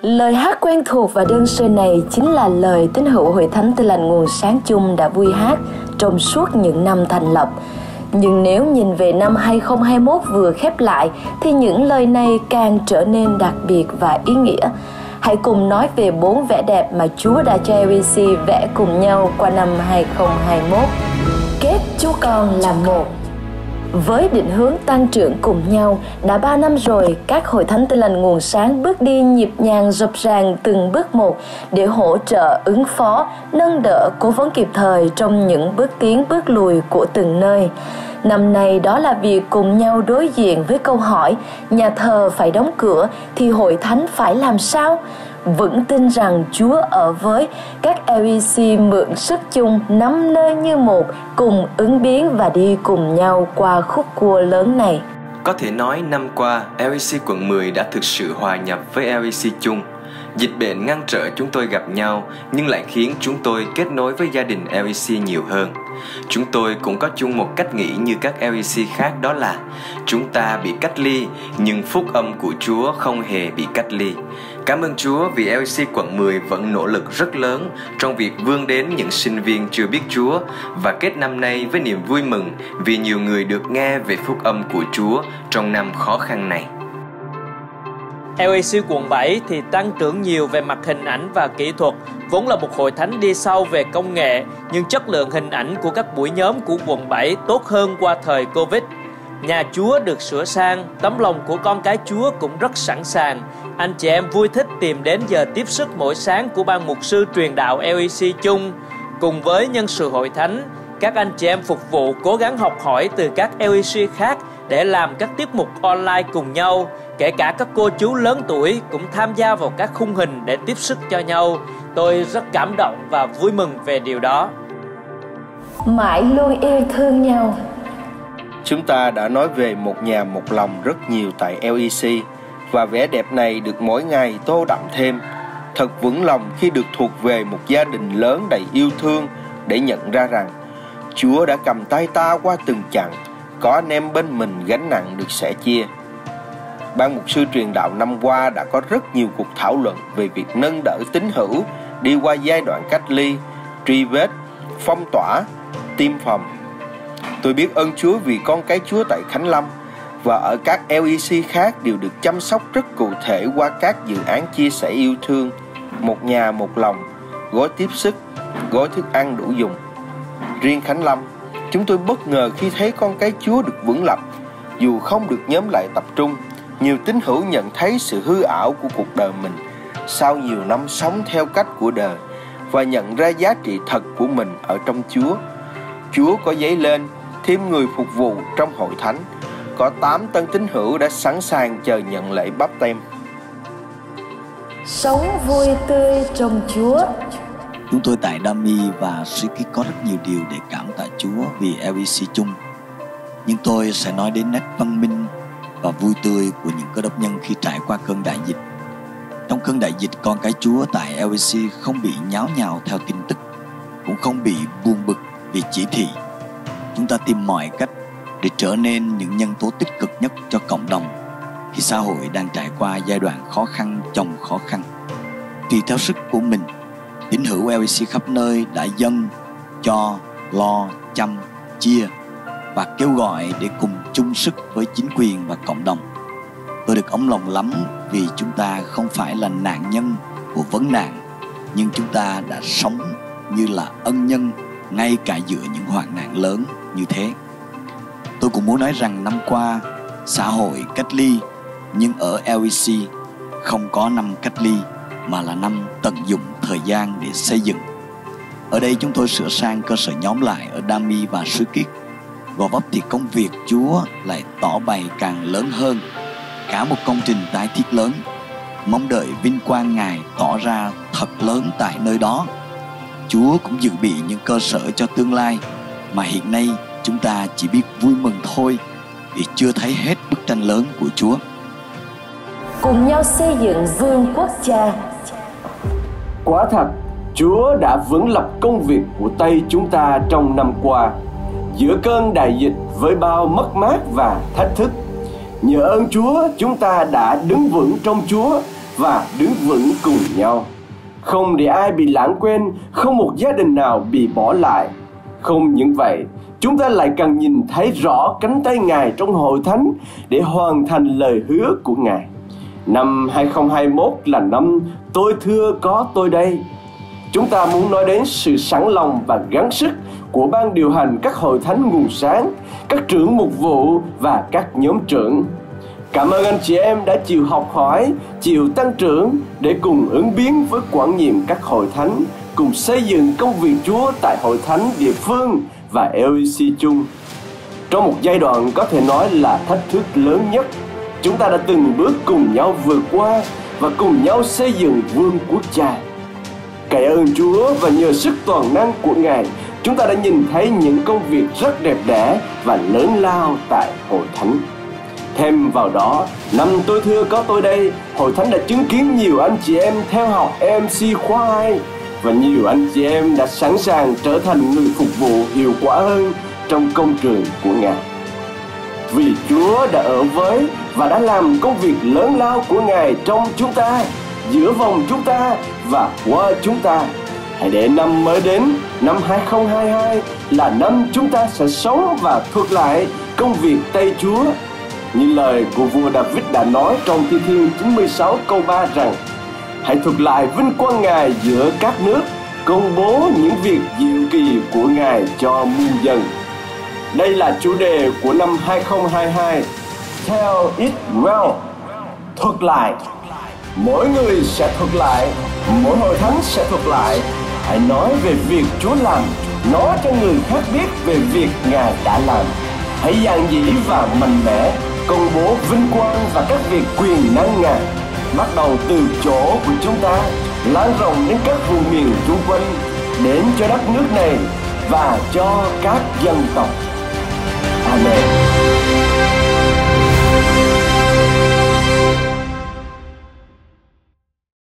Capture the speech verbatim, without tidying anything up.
Lời hát quen thuộc và đơn sơ này chính là lời tín hữu Hội Thánh Tin Lành Nguồn Sáng Chung đã vui hát trong suốt những năm thành lập. Nhưng nếu nhìn về năm hai không hai mốt vừa khép lại thì những lời này càng trở nên đặc biệt và ý nghĩa. Hãy cùng nói về bốn vẻ đẹp mà Chúa đã cho lờ vê xê vẽ cùng nhau qua năm hai không hai mốt. Kết Chúa Con là một. Với định hướng tăng trưởng cùng nhau, đã ba năm rồi, các Hội Thánh Tin Lành Nguồn Sáng bước đi nhịp nhàng rập ràng từng bước một để hỗ trợ, ứng phó, nâng đỡ, cố vấn kịp thời trong những bước tiến bước lùi của từng nơi. Năm nay đó là việc cùng nhau đối diện với câu hỏi nhà thờ phải đóng cửa thì Hội Thánh phải làm sao? Vững tin rằng Chúa ở với các lờ vê xê mượn sức chung nắm nơi như một, cùng ứng biến và đi cùng nhau qua khúc cua lớn này. Có thể nói năm qua, lờ vê xê quận mười đã thực sự hòa nhập với lờ vê xê chung. Dịch bệnh ngăn trở chúng tôi gặp nhau nhưng lại khiến chúng tôi kết nối với gia đình lờ vê xê nhiều hơn. Chúng tôi cũng có chung một cách nghĩ như các lờ vê xê khác, đó là chúng ta bị cách ly nhưng phúc âm của Chúa không hề bị cách ly. Cảm ơn Chúa vì lờ vê xê quận mười vẫn nỗ lực rất lớn trong việc vươn đến những sinh viên chưa biết Chúa và kết năm nay với niềm vui mừng vì nhiều người được nghe về phúc âm của Chúa trong năm khó khăn này. lờ vê xê quận bảy thì tăng trưởng nhiều về mặt hình ảnh và kỹ thuật, vốn là một hội thánh đi sâu về công nghệ, nhưng chất lượng hình ảnh của các buổi nhóm của quận bảy tốt hơn qua thời Covid. Nhà Chúa được sửa sang, tấm lòng của con cái Chúa cũng rất sẵn sàng. Anh chị em vui thích tìm đến giờ tiếp sức mỗi sáng của ban mục sư truyền đạo lờ vê xê chung. Cùng với nhân sự hội thánh, các anh chị em phục vụ cố gắng học hỏi từ các lờ vê xê khác để làm các tiết mục online cùng nhau. Kể cả các cô chú lớn tuổi cũng tham gia vào các khung hình để tiếp sức cho nhau. Tôi rất cảm động và vui mừng về điều đó. Mãi luôn yêu thương nhau. Chúng ta đã nói về một nhà một lòng rất nhiều tại lờ e xê và vẻ đẹp này được mỗi ngày tô đậm thêm. Thật vững lòng khi được thuộc về một gia đình lớn đầy yêu thương để nhận ra rằng Chúa đã cầm tay ta qua từng chặng, có anh em bên mình gánh nặng được sẻ chia. Ban mục sư truyền đạo năm qua đã có rất nhiều cuộc thảo luận về việc nâng đỡ tín hữu đi qua giai đoạn cách ly, truy vết, phong tỏa, tiêm phòng. Tôi biết ơn Chúa vì con cái Chúa tại Khánh Lâm và ở các lờ e xê khác đều được chăm sóc rất cụ thể qua các dự án chia sẻ yêu thương, một nhà một lòng, gói tiếp sức, gói thức ăn đủ dùng. Riêng Khánh Lâm, chúng tôi bất ngờ khi thấy con cái Chúa được vững lập. Dù không được nhóm lại tập trung, nhiều tín hữu nhận thấy sự hư ảo của cuộc đời mình sau nhiều năm sống theo cách của đời và nhận ra giá trị thật của mình ở trong Chúa. Chúa có dấy lên thêm người phục vụ trong hội thánh. Có tám tân tín hữu đã sẵn sàng chờ nhận lễ báp têm. Sống vui tươi trong Chúa. Chúng tôi tại Dami và Suy Kích có rất nhiều điều để cảm tạ Chúa vì lờ e xê chung. Nhưng tôi sẽ nói đến nét văn minh và vui tươi của những cơ đốc nhân khi trải qua cơn đại dịch. Trong cơn đại dịch, con cái Chúa tại lờ e xê không bị nháo nhào theo tin tức, cũng không bị buồn bực vì chỉ thị. Chúng ta tìm mọi cách để trở nên những nhân tố tích cực nhất cho cộng đồng khi xã hội đang trải qua giai đoạn khó khăn chồng khó khăn. Tùy theo sức của mình, tín hữu lờ e xê khắp nơi đã dâng, cho, lo, chăm, chia và kêu gọi để cùng chung sức với chính quyền và cộng đồng. Tôi được ấm lòng lắm vì chúng ta không phải là nạn nhân của vấn nạn, nhưng chúng ta đã sống như là ân nhân ngay cả giữa những hoạn nạn lớn như thế. Tôi cũng muốn nói rằng năm qua xã hội cách ly, nhưng ở lờ e xê không có năm cách ly mà là năm tận dụng thời gian để xây dựng. Ở đây chúng tôi sửa sang cơ sở nhóm lại ở Dami và Suy Kích. Gò Vấp thì công việc Chúa lại tỏ bày càng lớn hơn, cả một công trình tái thiết lớn. Mong đợi vinh quang Ngài tỏ ra thật lớn tại nơi đó. Chúa cũng dự bị những cơ sở cho tương lai mà hiện nay chúng ta chỉ biết vui mừng thôi vì chưa thấy hết bức tranh lớn của Chúa. Cùng nhau xây dựng vương quốc Cha. Quả thật, Chúa đã vững lập công việc của tay chúng ta trong năm qua, giữa cơn đại dịch với bao mất mát và thách thức. Nhờ ơn Chúa, chúng ta đã đứng vững trong Chúa và đứng vững cùng nhau. Không để ai bị lãng quên, không một gia đình nào bị bỏ lại. Không những vậy, chúng ta lại cần nhìn thấy rõ cánh tay Ngài trong hội thánh để hoàn thành lời hứa của Ngài. Năm hai không hai mốt là năm tôi thưa có tôi đây. Chúng ta muốn nói đến sự sẵn lòng và gắng sức của ban điều hành các hội thánh nguồn sáng, các trưởng mục vụ và các nhóm trưởng. Cảm ơn anh chị em đã chịu học hỏi, chịu tăng trưởng để cùng ứng biến với quản nhiệm các hội thánh, cùng xây dựng công việc Chúa tại hội thánh địa phương và lờ e xê chung. Trong một giai đoạn có thể nói là thách thức lớn nhất, chúng ta đã từng bước cùng nhau vượt qua và cùng nhau xây dựng vương quốc Cha. Cậy ơn Chúa và nhờ sức toàn năng của Ngài, chúng ta đã nhìn thấy những công việc rất đẹp đẽ và lớn lao tại hội thánh. Thêm vào đó, năm tôi thưa có tôi đây, hội thánh đã chứng kiến nhiều anh chị em theo học e em xê khóa hai và nhiều anh chị em đã sẵn sàng trở thành người phục vụ hiệu quả hơn trong công trường của Ngài. Vì Chúa đã ở với và đã làm công việc lớn lao của Ngài trong chúng ta, giữa vòng chúng ta và qua chúng ta. Hãy để năm mới đến, năm hai không hai hai là năm chúng ta sẽ sống và thuật lại công việc tay Chúa. Như lời của vua David đã nói trong Thi Thiên chín mươi sáu câu ba rằng: hãy thuật lại vinh quang Ngài giữa các nước, công bố những việc diệu kỳ của Ngài cho muôn dân. Đây là chủ đề của năm hai không hai hai. Tell it well. Thuật lại. Mỗi người sẽ thuật lại, mỗi hội thánh sẽ thuật lại. Hãy nói về việc Chúa làm, nói cho người khác biết về việc Ngài đã làm. Hãy dạn dĩ và mạnh mẽ công bố vinh quang và các việc quyền năng Ngài, bắt đầu từ chỗ của chúng ta, lan rộng đến các vùng miền xung quanh, đến cho đất nước này và cho các dân tộc. Amen.